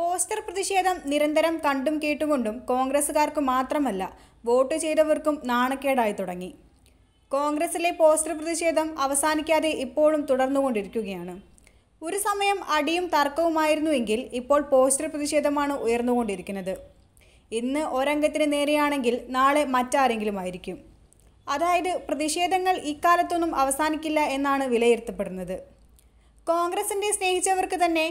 Poster പ്രതിഷേധം നിരന്തരം കണ്ടും കേട്ടുകൊണ്ടും കോൺഗ്രസുകാർക്ക് മാത്രമല്ല വോട്ട് ചെയ്തവർക്കും നാണക്കേടായി തുടങ്ങി. കോൺഗ്രസിലെ പോസ്റ്റർ പ്രതിഷേധം അവസാനിക്കാതെ ഇപ്പോഴും തുടർന്നുകൊണ്ടിരിക്കുകയാണ്. ഒരു സമയം അടിയും തർക്കവുമായിരുന്നുവെങ്കിൽ ഇപ്പോൾ പോസ്റ്റർ പ്രതിഷേധമാണ് ഉയർന്നുകൊണ്ടിരിക്കുന്നത്. ഇന്ന് ഒരംഗത്തിന് നേരെയാണെങ്കിൽ നാളെ മറ്റാരെങ്കിലും ആയിരിക്കും. അതായത് പ്രതിഷേധങ്ങൾ ഇക്കാലത്തൊന്നും അവസാനിക്കില്ല എന്നാണ് വിലയിരുത്തപ്പെടുന്നത്. കോൺഗ്രസിൻ്റെ സ്നേഹിച്ചവർക്ക് തന്നെ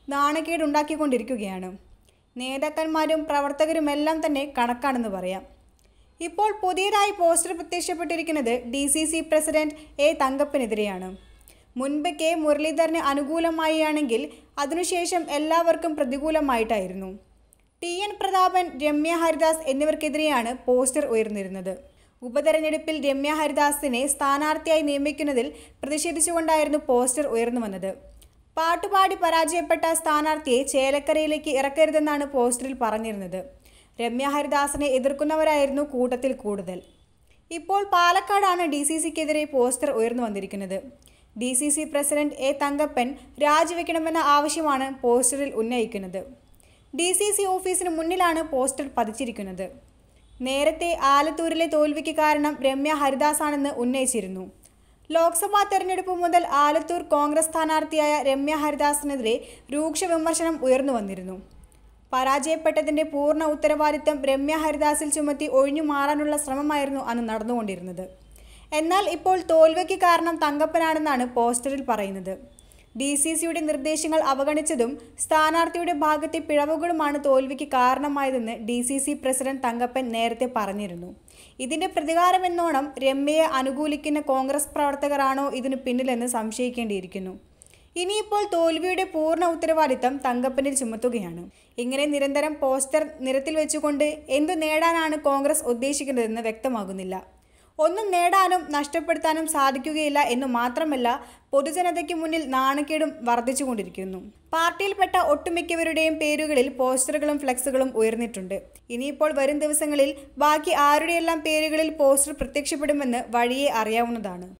നാണക്കേടുണ്ടാക്കിക്കൊണ്ടിരിക്കുകയാണ്. നേതാക്കന്മാരും പ്രവർത്തകരുമെല്ലാം തന്നെ കണക്കാണെന്ന് പറയാം. ഇപ്പോൾ പുതിയതായി പോസ്റ്റർ പ്രത്യക്ഷപ്പെട്ടിരിക്കുന്നത് DCC പ്രസിഡന്റ് എ തങ്കപ്പനെതിരെയാണ്. മുൻപ് കെ മുരളീധരന് അനുകൂലമായാണെങ്കിൽ അതിനുശേഷം എല്ലാവർക്കും പ്രതികൂലമായിട്ടായിരുന്നു. TN പ്രതാപൻ, രമ്യ ഹരിദാസ് എന്നിവർക്കെതിരെയാണ് പോസ്റ്റർ ഉയർന്നിരുന്നത്. ഉപതെരഞ്ഞെടുപ്പിൽ രമ്യ ഹരിദാസിനെ സ്ഥാനാർത്ഥിയായി നിയമിക്കുന്നതിൽ പ്രതിഷേധിച്ചുകൊണ്ടായിരുന്നു പോസ്റ്റർ ഉയർന്നു വന്നത്. പാട്ടുപാടി പരാജയപ്പെട്ട സ്ഥാനാർത്ഥിയെ ചേലക്കരയിലേക്ക് ഇറക്കരുതെന്നാണ് പോസ്റ്ററിൽ പറഞ്ഞിരുന്നത്. രമ്യ ഹരിദാസിനെ എതിർക്കുന്നവരായിരുന്നു കൂട്ടത്തിൽ കൂടുതൽ. ഇപ്പോൾ പാലക്കാടാണ് DCCക്കെതിരെ പോസ്റ്റർ ഉയർന്നു വന്നിരിക്കുന്നത്. DCC പ്രസിഡന്റ് എ തങ്കപ്പൻ രാജിവെക്കണമെന്ന ആവശ്യമാണ് പോസ്റ്ററിൽ ഉന്നയിക്കുന്നത്. DCC ഓഫീസിന് മുന്നിലാണ് പോസ്റ്റർ പതിച്ചിരിക്കുന്നത്. നേരത്തെ ആലത്തൂരിലെ തോൽവിക്ക് കാരണം രമ്യ ഹരിദാസാണെന്ന് ഉന്നയിച്ചിരുന്നു. ലോക്സഭാ തെരഞ്ഞെടുപ്പ് മുതൽ ആലത്തൂർ കോൺഗ്രസ് സ്ഥാനാർത്ഥിയായ രമ്യ ഹരിദാസിനെതിരെ രൂക്ഷ വിമർശനം ഉയർന്നു വന്നിരുന്നു. പരാജയപ്പെട്ടതിൻ്റെ പൂർണ്ണ ഉത്തരവാദിത്തം രമ്യ ഹരിദാസിൽ ചുമത്തി ഒഴിഞ്ഞു മാറാനുള്ള ശ്രമമായിരുന്നു അന്ന് നടന്നുകൊണ്ടിരുന്നത്. എന്നാൽ ഇപ്പോൾ തോൽവിക്ക് കാരണം തങ്കപ്പനാണെന്നാണ് പോസ്റ്ററിൽ പറയുന്നത്. DCCയുടെ നിർദ്ദേശങ്ങൾ അവഗണിച്ചതും സ്ഥാനാർത്ഥിയുടെ ഭാഗത്തെ പിഴവുകളുമാണ് തോൽവിക്ക് കാരണമായതെന്ന് DCC പ്രസിഡന്റ് തങ്കപ്പൻ നേരത്തെ പറഞ്ഞിരുന്നു. ഇതിൻ്റെ പ്രതികാരമെന്നോണം രമ്യയെ അനുകൂലിക്കുന്ന കോൺഗ്രസ് പ്രവർത്തകരാണോ ഇതിനു പിന്നിലെന്ന് സംശയിക്കേണ്ടിയിരിക്കുന്നു. ഇനിയിപ്പോൾ തോൽവിയുടെ പൂർണ്ണ ഉത്തരവാദിത്തം തങ്കപ്പനിൽ ചുമത്തുകയാണ്. ഇങ്ങനെ നിരന്തരം പോസ്റ്റർ നിരത്തിൽ വെച്ചുകൊണ്ട് എന്തു നേടാനാണ് കോൺഗ്രസ് ഉദ്ദേശിക്കുന്നതെന്ന് വ്യക്തമാകുന്നില്ല. ഒന്നും നേടാനും നഷ്ടപ്പെടുത്താനും സാധിക്കുകയില്ല എന്നു മാത്രമല്ല, പൊതുജനതയ്ക്ക് മുന്നിൽ നാണക്കേടും വർദ്ധിച്ചുകൊണ്ടിരിക്കുന്നു. പാർട്ടിയിൽപ്പെട്ട ഒട്ടുമിക്കവരുടെയും പേരുകളിൽ പോസ്റ്ററുകളും ഫ്ലെക്സുകളും ഉയർന്നിട്ടുണ്ട്. ഇനിയിപ്പോൾ വരും ദിവസങ്ങളിൽ ബാക്കി ആരുടെയെല്ലാം പേരുകളിൽ പോസ്റ്റർ പ്രത്യക്ഷപ്പെടുമെന്ന് വഴിയെ അറിയാവുന്നതാണ്.